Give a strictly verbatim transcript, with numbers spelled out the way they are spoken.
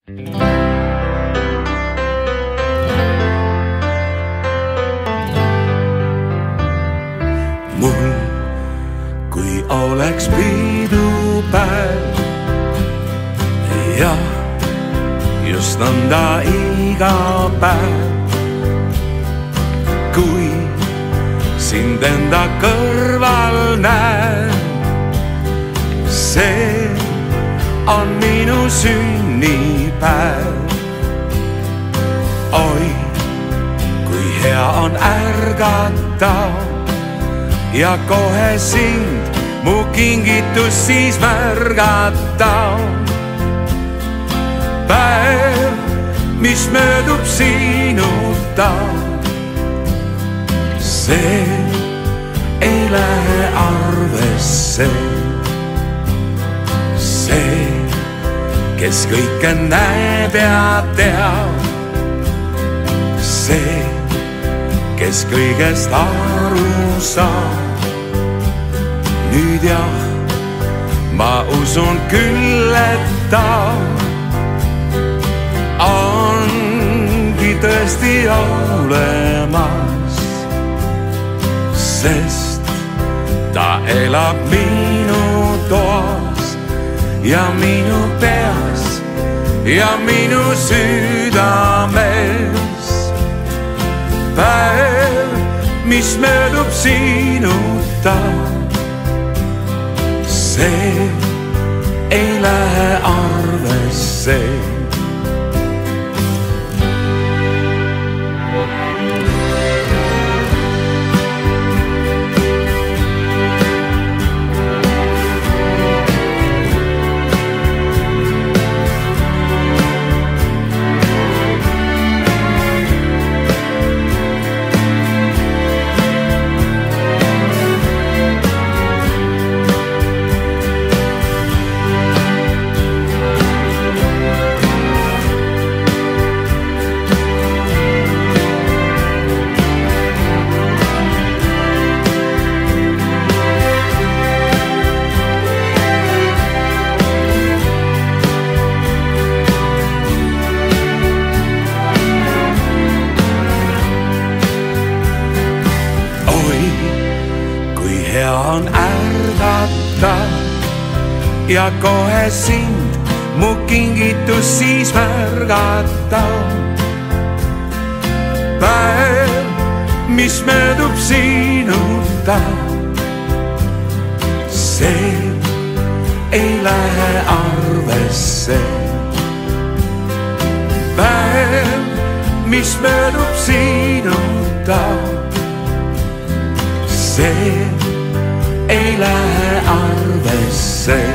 Mul, kui oleks piidupäev ja just nõnda iga päev, kui sind enda kõrval näen, see on minu sünnipäev. Oi, kui hea on ärgata ja kohe sind mu kingitus siis märgata. Päev, mis möödub sinuta, see ei lähe arvesse. See, kes kõike näeb ja teab, see, kes kõigest aru saab. Nüüd jah, ma usun küll, et ta ongi tõesti olemas, sest ta elab minu toas ja minu peas ja minu südames. Päev, mis möödub sinuta, see ei lähe arvesse. Hea on ärgata ja kohe sind mu kingitus siis märgata. Päev, mis möödub sinuta, see ei lähe arvesse. Päev, mis möödub sinuta, see ei lähe arvesse.